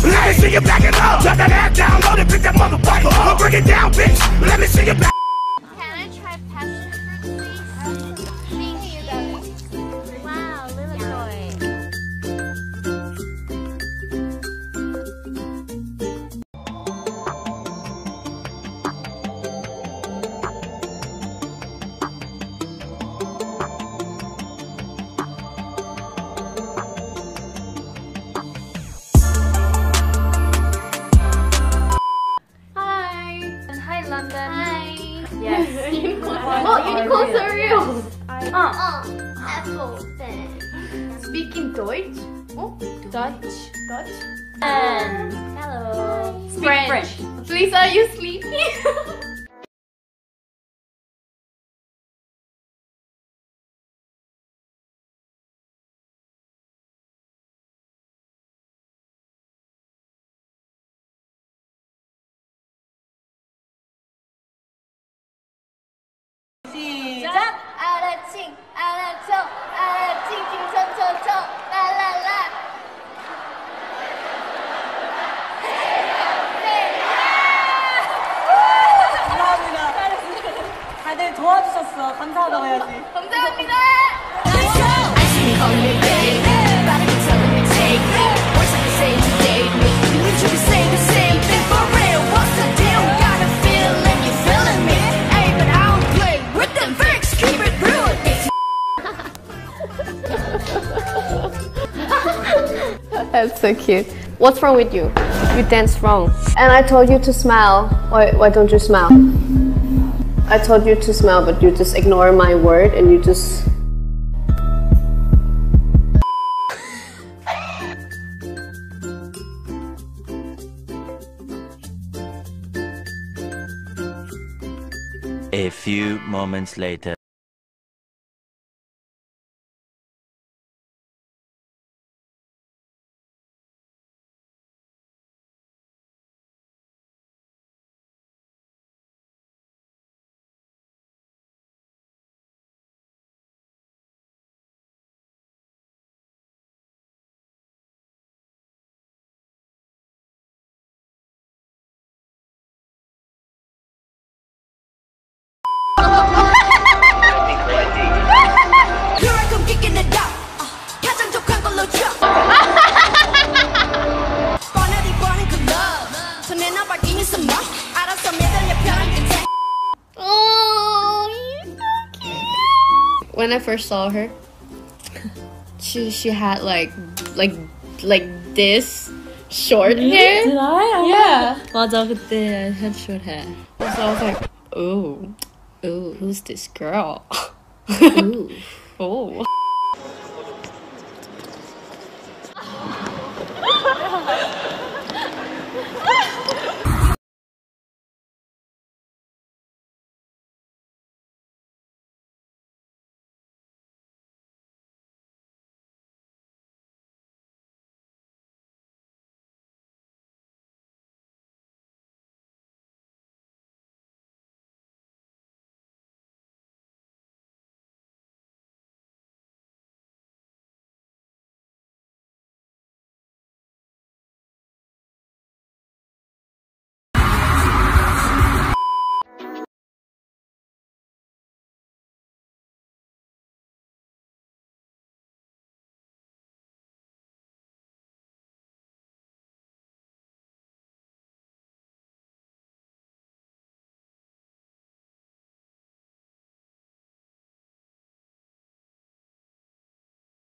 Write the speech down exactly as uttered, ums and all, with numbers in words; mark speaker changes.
Speaker 1: Let me see you back it up. Shut that ass down, load it, pick that motherfucker up. Bring it down, bitch. Let me see you back.
Speaker 2: Can I try passion fruit, please? Thank you, darling. Wow, little boy.
Speaker 3: London.
Speaker 2: Hi.
Speaker 3: Yes.
Speaker 2: Unicorn.
Speaker 3: Oh, unicorns are real.
Speaker 2: I,
Speaker 3: uh.
Speaker 2: oh, apple thing.
Speaker 3: Speaking Deutsch. Oh,
Speaker 2: Dutch.
Speaker 3: Dutch.
Speaker 2: And hello.
Speaker 3: Speak
Speaker 2: French.
Speaker 3: French. Please, are you sleepy?
Speaker 2: 시작! 알아칭, 알아쳐, 알아칭, 칭쳐쳐쳐, 라라라.
Speaker 4: 감사합니다. 다들 도와주셨어. 감사하다고 해야지.
Speaker 2: 감사합니다.
Speaker 5: That's so cute. What's wrong with you? You dance wrong. And I told you to smile. Why, why don't you smile? I told you to smile, but you just ignore my word and you just...
Speaker 6: A few moments later.
Speaker 5: When I first saw her, she she had like like like this short hair.
Speaker 4: Did I?
Speaker 5: Yeah. 맞아, 그때 I had short hair. So I was like, oh, oh, who's this girl? Ooh, oh.